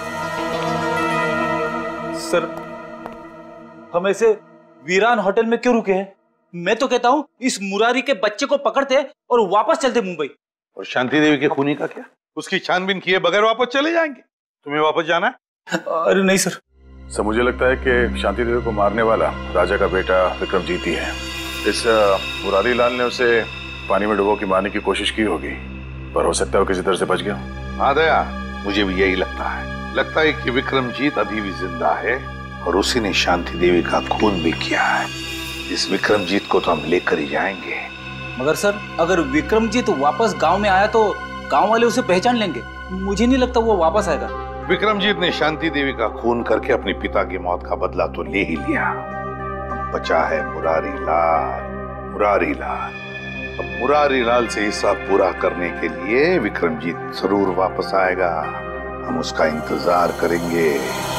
सर, हम ऐसे वीरान होटल में क्यों रुके हैं? मैं तो कहता हूँ इस मुरारी के बच्चे को पकड़ते और वापस चलते मुंबई। और शांति देवी के खूनी का क्या? उसकी छानबीन किए बगैर वापस चले जाएंगे? तुम्हें वापस जाना है? अरे नहीं सर। सर, मुझे लगता है कि शांति देवी को मारने वाला राजा का बेटा विक्रमजीत ही है। इस मुरारी लाल ने उसे पानी में डुबो के मारने की कोशिश की होगी, पर हो सकता है वो किसी तरह से बच गया। हाँ दया, मुझे भी यही लगता है कि विक्रमजीत अभी भी जिंदा है और उसी ने शांति देवी का खून भी किया है। इस विक्रमजीत को तो हम लेकर ही जाएंगे। मगर सर, अगर विक्रमजीत वापस गांव में आया तो गांव वाले उसे पहचान लेंगे। मुझे नहीं लगता वो वापस आएगा। विक्रमजीत ने शांति देवी का खून करके अपने पिता की मौत का बदला तो ले ही लिया। बचा है मुरारी लाल। अब मुरारी लाल से हिस्सा पूरा करने के लिए विक्रमजीत जरूर वापस आएगा। हम उसका इंतजार करेंगे।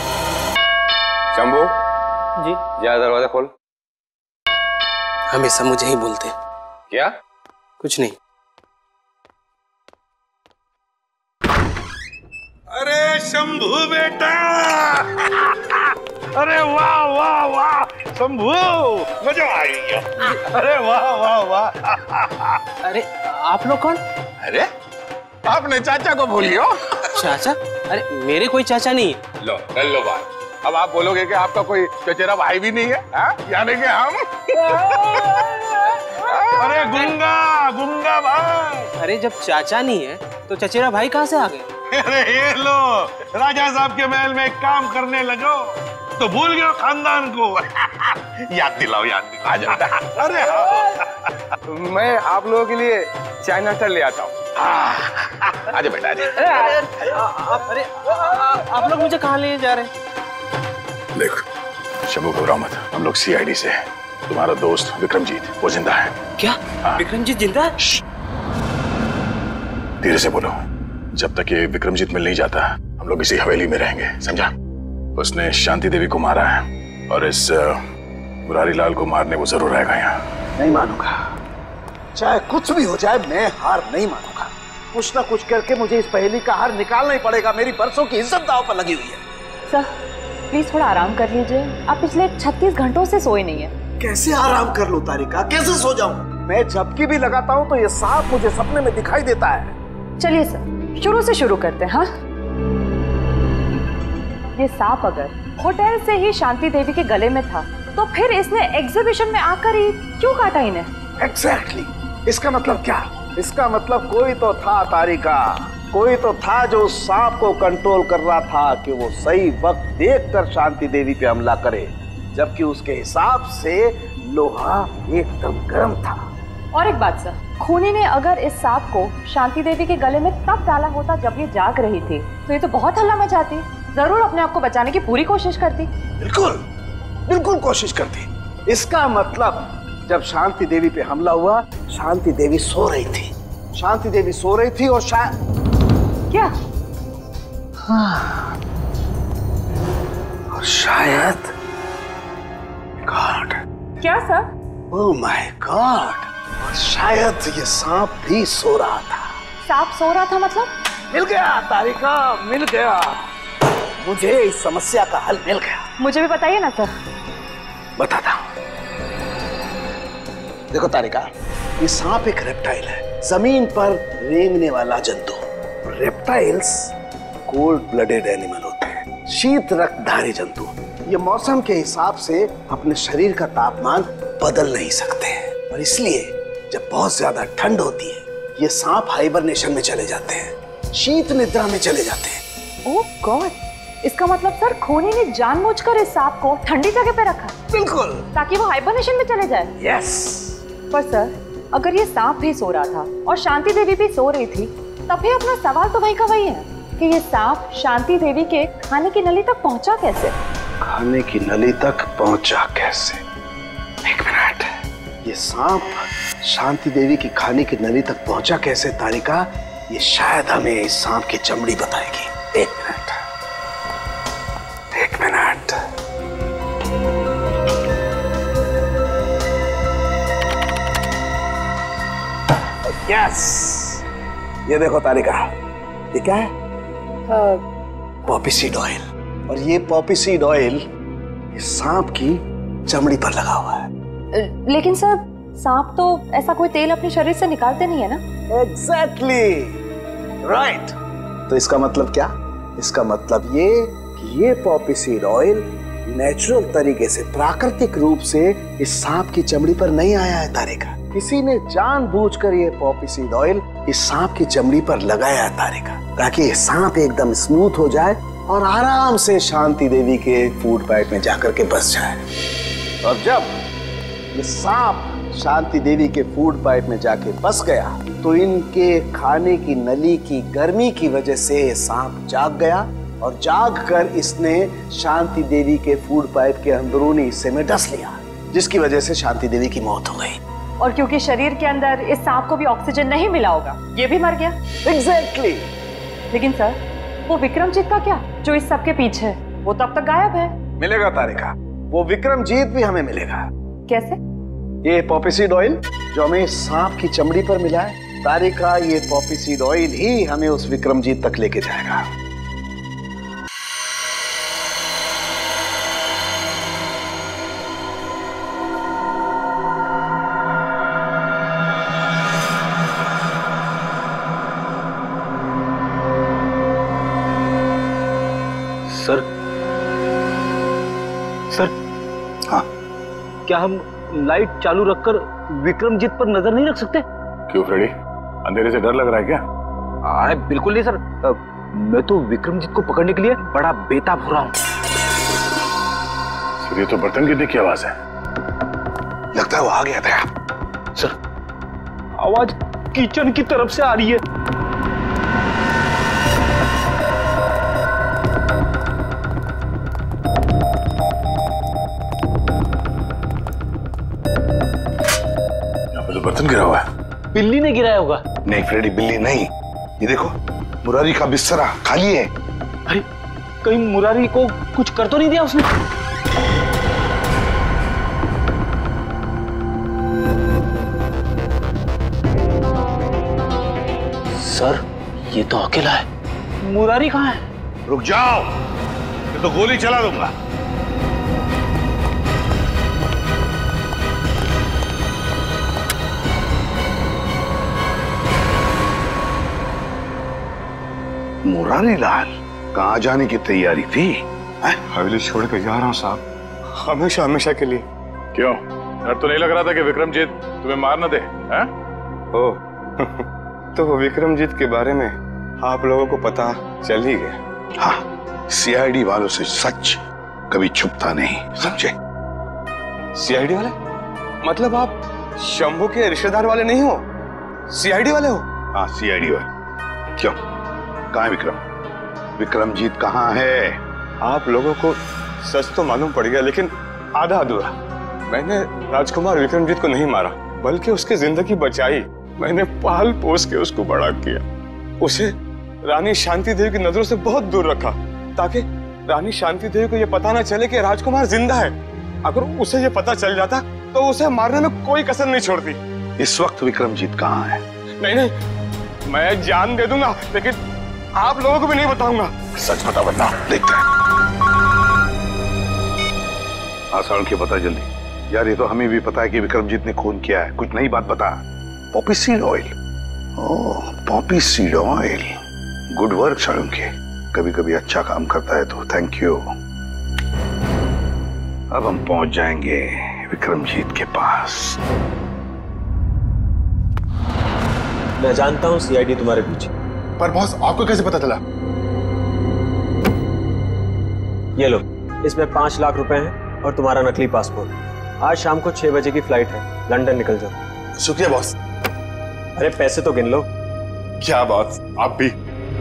शंभू जी, जा दरवाजा खोल। हमेशा मुझे ही बोलते। क्या? कुछ नहीं। अरे शंभू बेटा! अरे वाह वाह वाह शंभू, मजा आ गया। अरे वाह वाह वाह। अरे आप लोग कौन? अरे आपने चाचा को भूलियो। चाचा? अरे मेरे कोई चाचा नहीं है। लो कर लो बात। अब आप बोलोगे कि आपका कोई चचेरा भाई भी नहीं है, यानी कि हम। अरे गुंगा भाई। अरे जब चाचा नहीं है तो चचेरा भाई कहाँ से आ गए? अरे ये लो, राजा साहब के महल में काम करने लगो तो भूल गए खानदान को। याद दिलाओ। अरे मैं आप लोगों के लिए चाय नाश्ता ले आता हूँ। आजा बेटा आजा। अरे आप लोग मुझे कहाँ ले जा रहे हैं? देखो शंभू, घबराओ मत, हम लोग सीआईडी से हैं। तुम्हारा दोस्त विक्रमजीत वो जिंदा है। क्या? विक्रमजीत जिंदा है? धीरे से बोलो। जब तक ये विक्रमजीत मिल नहीं जाता हम लोग इसी हवेली में रहेंगे, समझा? उसने शांति देवी को मारा है और इस मुरारी लाल को मारने वो जरूर आएगा यहाँ। नहीं मानूंगा, चाहे कुछ भी हो जाए मैं हार नहीं मानूंगा। कुछ ना कुछ करके मुझे इस पहेली का हार निकालना ही पड़ेगा। मेरी बरसों की इज्जत दांव पर लगी हुई है। सर प्लीज थोड़ा आराम कर लीजिए। आप पिछले 36 घंटों से सोए नहीं है। कैसे आराम कर लूं तारिका, कैसे सो जाऊं? मैं झपकी भी लगाता हूं तो ये सांप मुझे सपने में दिखाई देता है। चलिए सर, शुरू से शुरू करते हैं। हाँ, ये सांप अगर होटल से ही शांति देवी के गले में था तो फिर इसने एग्जीबिशन में आकर ही क्यों काटा इन्हें? एग्जैक्टली। इसका मतलब क्या? इसका मतलब कोई तो था तारिका, कोई तो था जो उस सांप को कंट्रोल कर रहा था कि वो सही वक्त देखकर शांति देवी पे हमला करे, जबकि उसके हिसाब से लोहा एकदम गर्म था। और एक बात सर, खूनी ने अगर इस सांप को शांति देवी के गले में तब डाला होता जब ये जाग रही थी तो ये तो बहुत हल्ला मचाती, जरूर अपने आप को बचाने की पूरी कोशिश करती। बिल्कुल कोशिश करती। इसका मतलब जब शांति देवी पे हमला हुआ, शांति देवी सो रही थी। शांति देवी सो रही थी और क्या? हाँ। और शायद गॉड। क्या सर? ओह माय गॉड, और शायद ये सांप भी सो रहा था। सांप सो रहा था मतलब? मिल गया तारिका, मिल गया। मुझे इस समस्या का हल मिल गया। मुझे भी बताइए ना सर। बताता हूं। देखो तारिका, ये सांप एक रेप्टाइल है, जमीन पर रेंगने वाला जंतु। रेप्टाइल्स कोल्ड ब्लडेड एनिमल होते हैं, शीत रक्तधारी जंतु। ये मौसम के हिसाब से अपने शरीर का तापमान बदल नहीं सकते हैं, और इसलिए जब बहुत ज्यादा ठंड होती है, ये सांप हाइबरनेशन में चले जाते हैं, शीत निद्रा में चले जाते हैं। ओह गॉड, इसका मतलब सर खोनी ने जानबूझकर इस सांप को ठंडी जगह पे रखा? बिल्कुल, ताकि वो हाइबरनेशन में चले जाए। यस। पर सर, अगर ये सांप भी सो रहा था और शांति देवी भी सो रही थी, तब भी अपना सवाल तो वही का वही है कि ये सांप शांति देवी के खाने की नली तक पहुंचा कैसे? खाने की नली तक पहुंचा कैसे? एक मिनट, ये सांप शांति देवी की खाने की नली तक पहुंचा कैसे तारिका? ये शायद हमें इस सांप की चमड़ी बताएगी। एक मिनट, एक मिनट। यस, ये देखो तारिका, ये क्या है? Poppy seed oil. और ये पॉपी सीड ऑयल इस सांप की चमड़ी पर लगा हुआ है। लेकिन सर, सांप तो ऐसा कोई तेल अपने शरीर से निकालते नहीं है ना? Exactly right. तो इसका मतलब क्या? इसका मतलब ये कि ये पॉपी सीड ऑयल नेचुरल तरीके से, प्राकृतिक रूप से इस सांप की चमड़ी पर नहीं आया है तारिका। किसी ने जानबूझकर ये पॉपी सीड ऑयल इस सांप की चमड़ी पर लगाया है तारिका, ताकि ये सांप एकदम स्मूथ हो जाए और आराम से शांति देवी के फूड पाइप में जाकर के बस जाए। और जब ये सांप शांति देवी के फूड पाइप में जाके बस गया, तो इनके खाने की नली की गर्मी की वजह से सांप जाग गया, और जाग कर इसने शांति देवी के फूड पाइप के अंदरूनी हिस्से में डस लिया, जिसकी वजह से शांति देवी की मौत हो गई। और क्योंकि शरीर के अंदर इस सांप को भी ऑक्सीजन नहीं मिला होगा, ये भी मर गया। एग्जैक्टली। लेकिन सर, वो विक्रमजीत का क्या, जो इस सब के पीछे है? वो तब तक गायब है। मिलेगा तारिका, वो विक्रमजीत भी हमें मिलेगा। कैसे? ये पॉपी सीड ऑयल जो हमें सांप की चमड़ी पर मिला है तारिका, ये पॉपी सीड ऑयल ही हमें उस विक्रमजीत तक लेके जाएगा। सर, सर, हाँ, क्या हम लाइट चालू रखकर विक्रमजीत पर नजर नहीं रख सकते? क्यों फ्रेडी, अंधेरे से डर लग रहा है क्या? अरे बिल्कुल नहीं सर, मैं तो विक्रमजीत को पकड़ने के लिए बड़ा बेताब हो रहा हूँ। सर, ये तो बर्तन गिरने की आवाज है। लगता है वो आ गया था। सर, आवाज किचन की तरफ से आ रही है। बर्तन गिरा हुआ है। बिल्ली ने गिराया होगा। नहीं फ्रेडी, बिल्ली नहीं, ये देखो मुरारी का बिस्तरा खाली है। अरे कहीं मुरारी को कुछ कर तो नहीं दिया उसने? सर, ये तो अकेला है। मुरारी कहाँ है? रुक जाओ, ये तो गोली चला दूंगा। मुरारी लाल कहाँ जाने की तैयारी थी? हवेली छोड़ कर जा रहा हूँ साहब, हमेशा हमेशा के लिए। क्यों, डर तो नहीं लग रहा था कि विक्रमजीत तुम्हें मार न दे? ओह तो विक्रमजीत के बारे में आप लोगों को पता चल ही गया। हाँ, सीआईडी वालों से सच कभी छुपता नहीं, समझे? सीआईडी वाले? मतलब आप शंभू के रिश्तेदार वाले नहीं हो, सीआईडी वाले हो? हाँ, सीआईडी वाले। क्यों, कहाँ है विक्रम? विक्रमजीत कहाँ है? आप लोगों को सच तो मालूम पड़ गया, लेकिन आधा अधूरा। मैंने राजकुमार विक्रमजीत को नहीं मारा, बल्कि उसकी जिंदगी बचाई। मैंने पाल पोस के उसको बड़ा किया, उसे रानी शांति देवी की नजरों से बहुत दूर रखा, ताकि रानी शांति देवी को यह पता ना चले कि राजकुमार जिंदा है। अगर उसे यह पता चल जाता तो उसे मारने में कोई कसर नहीं छोड़ती। इस वक्त विक्रमजीत कहाँ है? नहीं, मैं जान दे दूंगा, लेकिन आप लोगों को भी नहीं बताऊंगा। सच बता, बता देखते हैं। आसान के बता जल्दी। यार ये तो हमें भी पता है कि विक्रमजीत ने खून किया है, कुछ नई बात बता। Poppy seed oil. Oh, poppy seed oil. Good work Shalunke, कभी कभी अच्छा काम करता है तो थैंक यू। अब हम पहुंच जाएंगे विक्रमजीत के पास। मैं जानता हूं सीआईडी तुम्हारे पीछे। पर बॉस, आपको कैसे पता चला? ये लो, इसमें 5 लाख रुपए हैं और तुम्हारा नकली पासपोर्ट। आज शाम को 6 बजे की फ्लाइट है, लंदन निकल जाओ। शुक्रिया बॉस। अरे पैसे तो गिन लो। क्या बॉस, आप भी।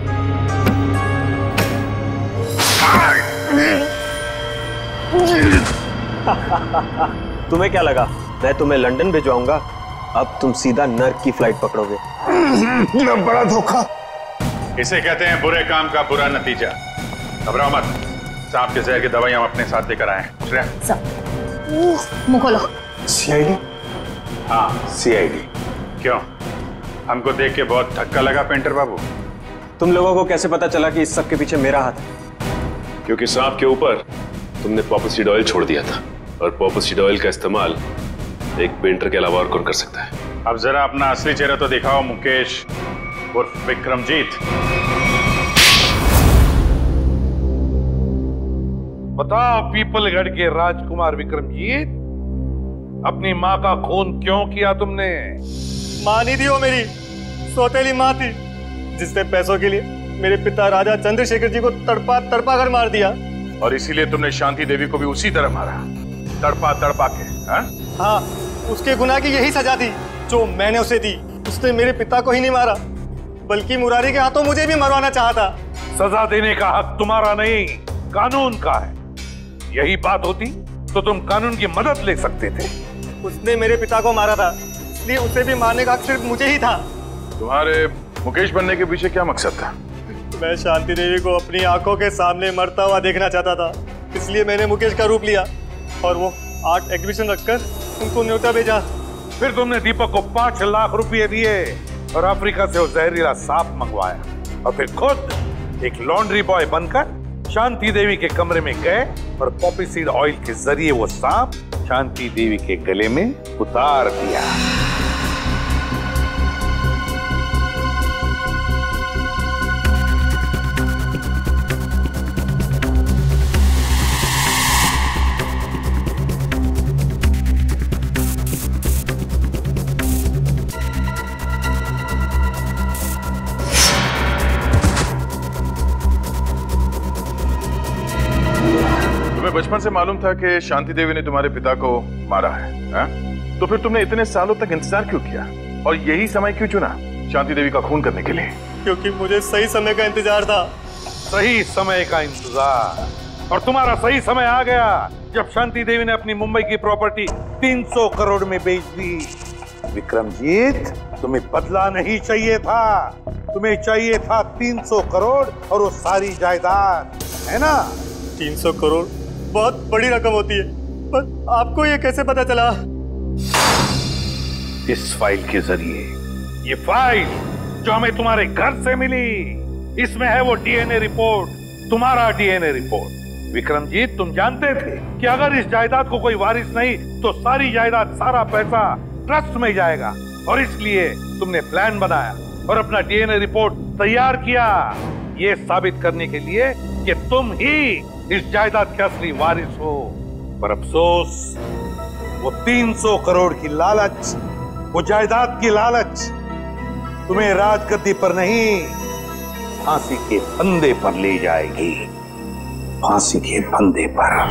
तुम्हें क्या लगा मैं तुम्हें लंदन भिजवाऊंगा? अब तुम सीधा नर्क की फ्लाइट पकड़ोगे। बड़ा धोखा। इसे कहते हैं बुरे काम का बुरा नतीजा। घबराओ मत, सांप के जहर की दवाई हम अपने साथ लेकर आए हैं। श्रेया, मुंह खोलो। सीआईडी? हाँ, सीआईडी। क्यों, हमको देख के बहुत धक्का लगा पेंटर बाबू? तुम लोगों को कैसे पता चला कि इस सब के पीछे मेरा हाथ है? क्योंकि सांप के ऊपर तुमने पॉपी सीड ऑयल छोड़ दिया था, और पॉपी सीड ऑयल का इस्तेमाल एक पेंटर के अलावा और कौन कर सकता है? अब जरा अपना असली चेहरा तो दिखाओ मुकेश उर्फ विक्रमजीत। बताओ पीपलगढ़ के राजकुमार विक्रमजीत, अपनी माँ का खून क्यों किया तुमने? माँ नहीं थी वो, मेरी सौतेली माँ थी, जिसने पैसों के लिए मेरे पिता राजा चंद्रशेखर जी को तड़पा तड़पा कर मार दिया। और इसीलिए तुमने शांति देवी को भी उसी तरह मारा, तड़पा तड़पा के? हाँ, उसके गुनाह की यही सजा थी जो मैंने उसे दी। उसने मेरे पिता को ही नहीं मारा, बल्कि मुरारी के हाथों मुझे भी मरवाना चाहा था। सजा देने का हक तुम्हारा नहीं, कानून का है। यही बात होती तो तुम कानून की मदद ले सकते थे। उसने मेरे पिता को मारा था, इसलिए उसे भी मारने का हक सिर्फ मुझे ही था। तुम्हारे मुकेश बनने के पीछे क्या मकसद था? मैं शांति देवी को अपनी आंखों के सामने मरता हुआ देखना चाहता था, इसलिए मैंने मुकेश का रूप लिया और वो आर्ट एग्जीबिशन रखकर उनको न्योता भेजा। फिर तुमने दीपक को 5 लाख रुपए दिए और अफ्रीका से वो जहरीला सांप मंगवाया, और फिर खुद एक लॉन्ड्री बॉय बनकर शांति देवी के कमरे में गए और पॉपी सीड ऑयल के जरिए वो सांप शांति देवी के गले में उतार दिया। बचपन से मालूम था कि शांति देवी ने तुम्हारे पिता को मारा है, तो फिर तुमने इतने सालों तक इंतजार क्यों किया और यही समय क्यों चुना शांति देवी का खून करने के लिए? क्योंकि मुझे सही समय का इंतजार था। सही समय का इंतजार? और तुम्हारा सही समय आ गया जब शांति देवी ने अपनी मुंबई की प्रॉपर्टी 300 करोड़ में बेच दी। विक्रमजीत, तुम्हें बदला नहीं चाहिए था, तुम्हें चाहिए था 300 करोड़ और वो सारी जायदाद, है ना? 300 करोड़ बहुत बड़ी रकम होती है, पर आपको ये कैसे पता चला? इस फाइल के जरिए। ये फाइल जो हमें तुम्हारे घर से मिली, इसमें है वो डीएनए रिपोर्ट, तुम्हारा डीएनए रिपोर्ट। विक्रमजीत, तुम जानते थे कि अगर इस जायदाद को कोई वारिस नहीं तो सारी जायदाद, सारा पैसा ट्रस्ट में जाएगा, और इसलिए तुमने प्लान बनाया और अपना डीएनए रिपोर्ट तैयार किया, ये साबित करने के लिए कि तुम ही इस जायदाद के असली वारिस हो। पर अफसोस, वो 300 करोड़ की लालच, वो जायदाद की लालच तुम्हें राजगद्दी पर नहीं, फांसी के फंदे पर ले जाएगी। फांसी के फंदे पर।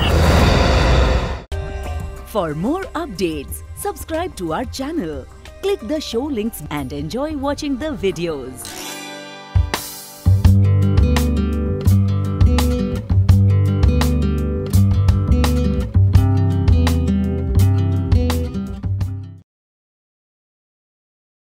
For more updates, subscribe to our channel, click the show links and enjoy watching the videos.